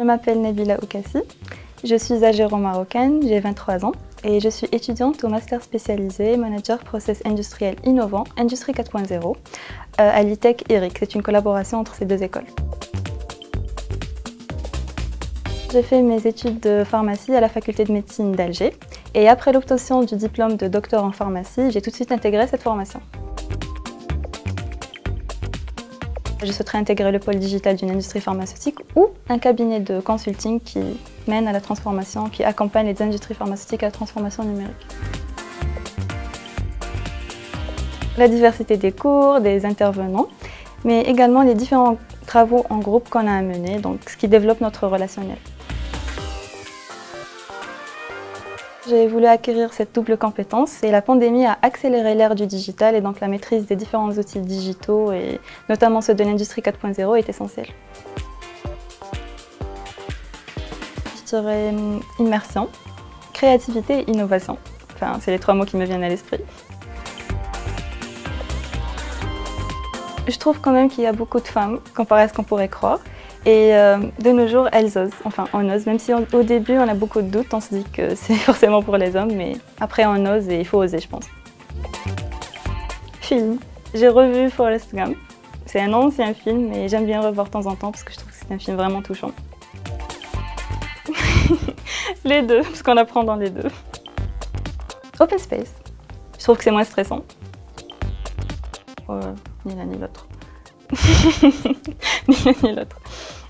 Je m'appelle Nabila Oukassi, je suis algéro-marocaine, j'ai 23 ans et je suis étudiante au master spécialisé Manager Process Industriel Innovant, Industrie 4.0 à l'ITEC ERIC. C'est une collaboration entre ces deux écoles. J'ai fait mes études de pharmacie à la faculté de médecine d'Alger et après l'obtention du diplôme de docteur en pharmacie, j'ai tout de suite intégré cette formation. Je souhaiterais intégrer le pôle digital d'une industrie pharmaceutique ou un cabinet de consulting qui mène à la transformation, qui accompagne les industries pharmaceutiques à la transformation numérique. La diversité des cours, des intervenants, mais également les différents travaux en groupe qu'on a à mener, donc ce qui développe notre relationnel. J'ai voulu acquérir cette double compétence et la pandémie a accéléré l'ère du digital et donc la maîtrise des différents outils digitaux et notamment ceux de l'industrie 4.0 est essentielle. Je dirais immersion, créativité et innovation. Enfin, c'est les trois mots qui me viennent à l'esprit. Je trouve quand même qu'il y a beaucoup de femmes comparé à ce qu'on pourrait croire. Et de nos jours, elles osent, enfin on ose, même si au début on a beaucoup de doutes, on se dit que c'est forcément pour les hommes, mais après on ose et il faut oser, je pense. Film. J'ai revu Forrest Gump. C'est un ancien film et j'aime bien le revoir de temps en temps parce que je trouve que c'est un film vraiment touchant. Les deux, parce qu'on apprend dans les deux. Open Space. Je trouve que c'est moins stressant. Ni l'un ni l'autre. Ni l'un ni l'autre.